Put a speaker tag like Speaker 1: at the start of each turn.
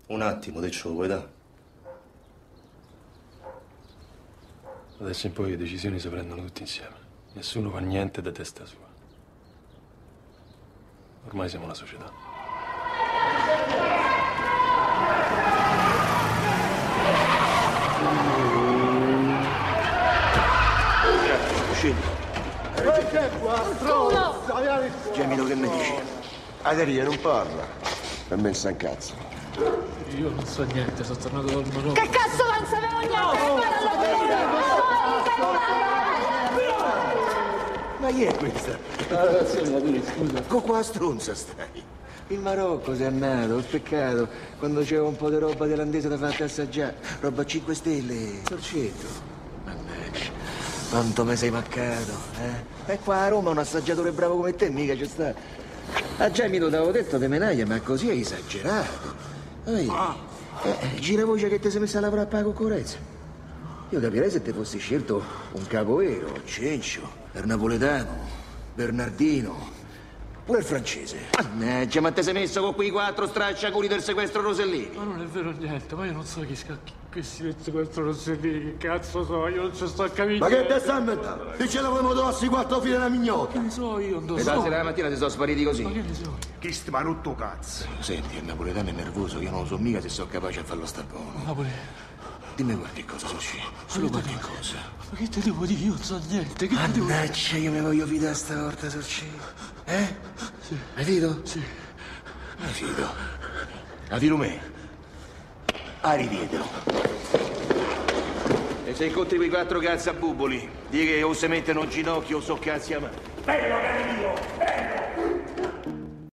Speaker 1: Un attimo, te ce lo vuoi dare?
Speaker 2: Adesso in poi le decisioni si prendono tutti insieme. Nessuno fa niente da testa sua. Ormai siamo una società.
Speaker 3: Scendi. Gemino, che mi dici? Aderia non parla. Per me sta un cazzo.
Speaker 4: Io non so niente, sono tornato dal Marocco.
Speaker 5: Che cazzo non sapevo niente?
Speaker 3: Ma chi è questa?
Speaker 4: Scusa.
Speaker 3: Con qua stronza stai. Il Marocco sei andato, ho peccato. Quando c'era un po' di roba thailandese da farti assaggiare. Roba a 5 stelle. Sorcetto. Mannaggia. Quanto me sei mancato, eh? E qua a Roma un assaggiatore bravo come te mica c'è sta. A Gemino t'avevo detto che menaglia, ma così hai esagerato. Gira voce che ti sei messa a lavorare per la concorrenza. Io capirei se ti fossi scelto un capo vero, Cencio, il napoletano, Bernardino, pure il francese. Mannaggia, ma ti sei messo con quei 4 stracciaculi del sequestro Rosellini?
Speaker 4: Ma non è vero niente, ma io non so chi scacchi. Che si mette questo Rossellini, che cazzo so, io non ci sto a capire.
Speaker 3: Ma che te sta inventando? Dice la volevo trovare 4 file una mignotta.
Speaker 4: Che ne so io, non
Speaker 3: E
Speaker 4: so.
Speaker 3: la sera la mattina ti sono spariti così.
Speaker 4: Ma che ne so?
Speaker 6: Chi sta rotto cazzo?
Speaker 3: Senti, il napoletano è nervoso, io non lo so mica se sono capace a farlo star buono.
Speaker 4: Napoli.
Speaker 3: Dimmi qualche cosa, Soci. Solo qualche cosa.
Speaker 4: Ma che te devo dire? Io non so niente, che te devo dire?
Speaker 3: Mannaggia, io mi voglio fidare stavolta, Soci. Eh?
Speaker 4: Sì.
Speaker 3: Mi fido?
Speaker 4: Sì.
Speaker 3: Mi fido. La fido me. Ridietelo. E se incontri quei 4 cazzi a buboli, di che o se mettono un ginocchio o so cazzi a mano.
Speaker 6: Bello, caro mio!